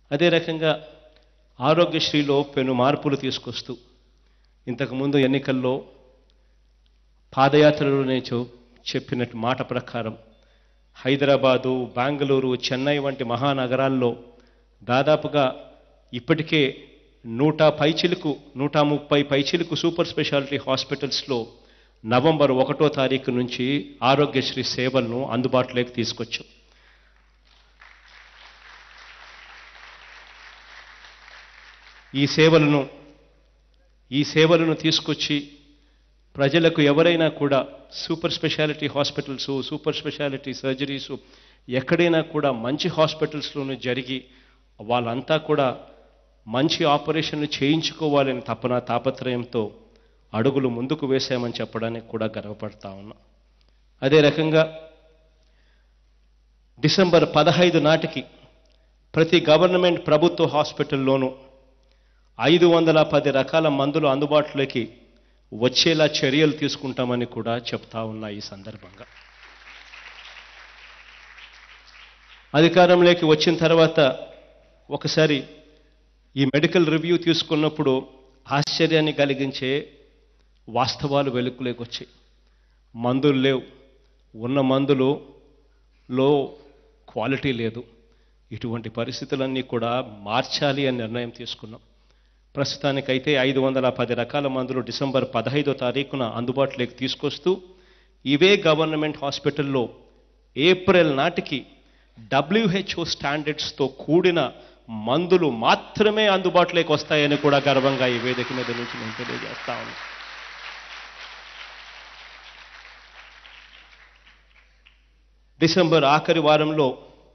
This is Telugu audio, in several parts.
అదే రకంగా ఆరోగ్యశ్రీలో పెను మార్పులు తీసుకొస్తూ ఇంతకుముందు ఎన్నికల్లో పాదయాత్రలో నేను చెప్పినట్టు మాట ప్రకారం హైదరాబాదు, బెంగళూరు, చెన్నై వంటి మహానగరాల్లో దాదాపుగా ఇప్పటికే 130 పైచిలుకు సూపర్ స్పెషాలిటీ హాస్పిటల్స్లో నవంబర్ 1వ తారీఖు నుంచి ఆరోగ్యశ్రీ సేవలను అందుబాటులోకి తీసుకొచ్చాం. ఈ సేవలను తీసుకొచ్చి ప్రజలకు ఎవరైనా కూడా super speciality hospitals, super speciality surgeries ఎక్కడైనా కూడా మంచి హాస్పిటల్స్లోనూ జరిగి వాళ్ళంతా కూడా మంచి ఆపరేషన్లు చేయించుకోవాలని తాపత్రయంతో అడుగులు ముందుకు వేశామని చెప్పడానికి కూడా గర్వపడతా ఉన్నాం. అదే రకంగా డిసెంబర్ 15 నాటికి ప్రతి గవర్నమెంట్ ప్రభుత్వ హాస్పిటల్లోనూ 510 రకాల మందులు అందుబాటులోకి వచ్చేలా చర్యలు తీసుకుంటామని కూడా చెప్తా ఉన్నా. ఈ సందర్భంగా అధికారంలోకి వచ్చిన తర్వాత ఒకసారి ఈ మెడికల్ రివ్యూ తీసుకున్నప్పుడు ఆశ్చర్యాన్ని కలిగించే వాస్తవాలు వెలుగులోకి వచ్చాయి. మందులు లేవు, ఉన్న మందులలో క్వాలిటీ లేదు. ఇటువంటి పరిస్థితులన్నీ కూడా మార్చాలి అని నిర్ణయం తీసుకున్నాం. ప్రస్తుతానికైతే 510 రకాల మందులు డిసెంబర్ 15వ తారీఖున అందుబాటులోకి తీసుకొస్తూ ఇవే గవర్నమెంట్ హాస్పిటల్లో ఏప్రిల్ నాటికి WHO స్టాండర్డ్స్తో కూడిన మందులు మాత్రమే అందుబాటులోకి వస్తాయని కూడా గర్వంగా ఈ వేదిక మీద నుంచి నేను తెలియజేస్తా ఉన్నాను. డిసెంబర్ ఆఖరి వారంలో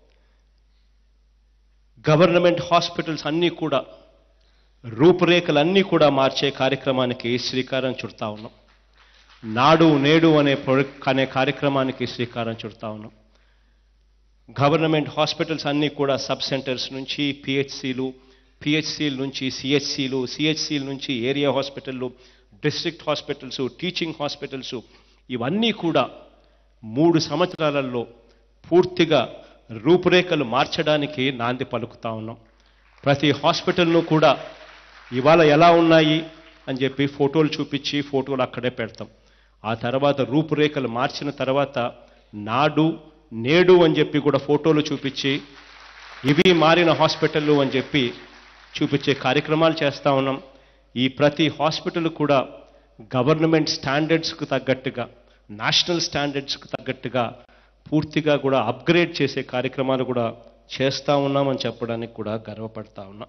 గవర్నమెంట్ హాస్పిటల్స్ అన్నీ కూడా రూపురేఖలన్నీ కూడా మార్చే కార్యక్రమానికి శ్రీకారం చుడతా ఉన్నాం. నాడు నేడు అనే కార్యక్రమానికి శ్రీకారం చుడతా ఉన్నాం. గవర్నమెంట్ హాస్పిటల్స్ అన్నీ కూడా సబ్ సెంటర్స్ నుంచి పిహెచ్సిల నుంచి సిహెచ్సిల నుంచి ఏరియా హాస్పిటళ్ళు, డిస్ట్రిక్ట్ హాస్పిటల్స్, టీచింగ్ హాస్పిటల్స్ ఇవన్నీ కూడా 3 సంవత్సరాలలో పూర్తిగా రూపురేఖలు మార్చడానికి నాంది పలుకుతా ఉన్నాం. ప్రతి హాస్పిటల్ను కూడా ఇవాళ ఎలా ఉన్నాయి అని చెప్పి ఫోటోలు చూపించి ఫోటోలు అక్కడే పెడతాం. ఆ తర్వాత రూపురేఖలు మార్చిన తర్వాత నాడు నేడు అని చెప్పి కూడా ఫోటోలు చూపించి ఇవి మారిన హాస్పిటళ్ళు అని చెప్పి చూపించే కార్యక్రమాలు చేస్తూ ఉన్నాం. ఈ ప్రతి హాస్పిటల్ కూడా గవర్నమెంట్ స్టాండర్డ్స్కు తగ్గట్టుగా, నేషనల్ స్టాండర్డ్స్కు తగ్గట్టుగా పూర్తిగా కూడా అప్గ్రేడ్ చేసే కార్యక్రమాలు కూడా చేస్తూ ఉన్నామని చెప్పడానికి కూడా గర్వపడతా ఉన్నా.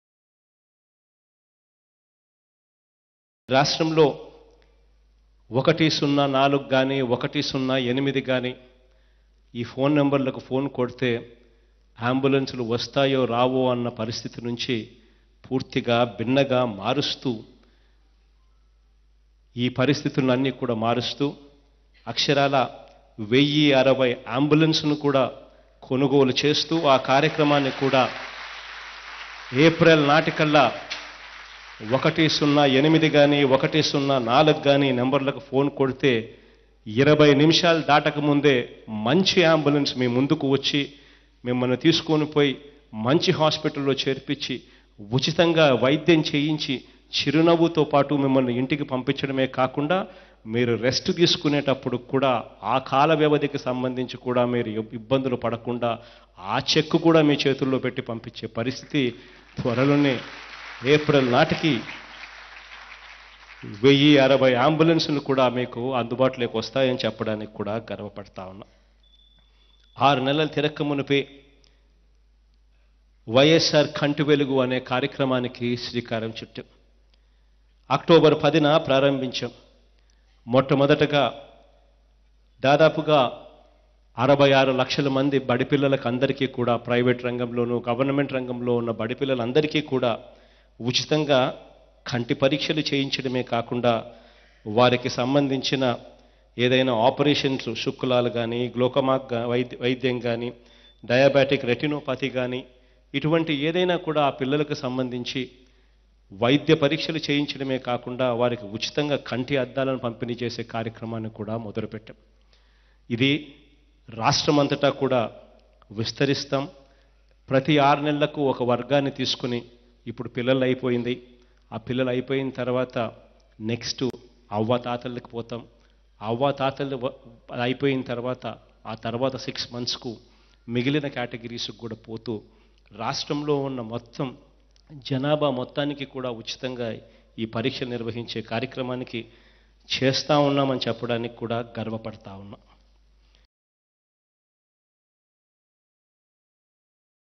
రాష్ట్రంలో 104 కానీ 108 కానీ ఈ ఫోన్ నెంబర్లకు ఫోన్ కొడితే అంబులెన్సులు వస్తాయో రావో అన్న పరిస్థితి నుంచి పూర్తిగా భిన్నగా మారుస్తూ ఈ పరిస్థితులన్నీ కూడా మారుస్తూ అక్షరాల 1060 అంబులెన్స్ను కూడా కొనుగోలు చేస్తూ ఆ కార్యక్రమాన్ని కూడా ఏప్రిల్ నాటికల్లా 108 కానీ 104 కానీ నెంబర్లకు ఫోన్ కొడితే 20 నిమిషాలు దాటకముందే మంచి అంబులెన్స్ మీ ముందుకు వచ్చి మిమ్మల్ని తీసుకొని పోయి మంచి హాస్పిటల్లో చేర్పించి ఉచితంగా వైద్యం చేయించి చిరునవ్వుతో పాటు మిమ్మల్ని ఇంటికి పంపించడమే కాకుండా మీరు రెస్ట్ తీసుకునేటప్పుడు కూడా ఆ కాల వ్యవధికి సంబంధించి కూడా మీరు ఇబ్బందులు పడకుండా ఆ చెక్కు కూడా మీ చేతుల్లో పెట్టి పంపించే పరిస్థితి త్వరలోనే ఏప్రిల్ నాటికి 1060 అంబులెన్సులు కూడా మీకు అందుబాటులోకి వస్తాయని చెప్పడానికి కూడా గర్వపడతా ఉన్నా. 6 నెలలు తిరక్క మునిపే వైఎస్ఆర్ కంటి వెలుగు అనే కార్యక్రమానికి శ్రీకారం చుట్టాం. అక్టోబర్ 10న ప్రారంభించాం. మొట్టమొదటగా దాదాపుగా 66 లక్షల మంది బడిపిల్లలకు అందరికీ కూడా ప్రైవేట్ రంగంలోనూ గవర్నమెంట్ రంగంలో ఉన్న బడిపిల్లలందరికీ కూడా ఉచితంగా కంటి పరీక్షలు చేయించడమే కాకుండా వారికి సంబంధించిన ఏదైనా ఆపరేషన్స్, శుక్లాలు కానీ, గ్లోకోమా వైద్యం కానీ, డయాబెటిక్ రెటినోపతి కానీ ఇటువంటి ఏదైనా కూడా ఆ పిల్లలకు సంబంధించి వైద్య పరీక్షలు చేయించడమే కాకుండా వారికి ఉచితంగా కంటి అద్దాలను పంపిణీ చేసే కార్యక్రమాన్ని కూడా మొదలుపెట్టాం. ఇది రాష్ట్రమంతటా కూడా విస్తరిస్తాం. ప్రతి 6 నెలలకు ఒక వర్గాన్ని తీసుకుని ఇప్పుడు పిల్లలు అయిపోయింది. ఆ పిల్లలు అయిపోయిన తర్వాత నెక్స్ట్ అవ్వాతాతలకు పోతాం. అవ్వాతాతలు అయిపోయిన తర్వాత ఆ తర్వాత 6 మంత్స్కు మిగిలిన కేటగిరీస్కి కూడా పోతూ రాష్ట్రంలో ఉన్న మొత్తం జనాభా మొత్తానికి కూడా ఉచితంగా ఈ పరీక్ష నిర్వహించే కార్యక్రమానికి చేస్తూ ఉన్నామని చెప్పడానికి కూడా గర్వపడతా ఉన్నాం.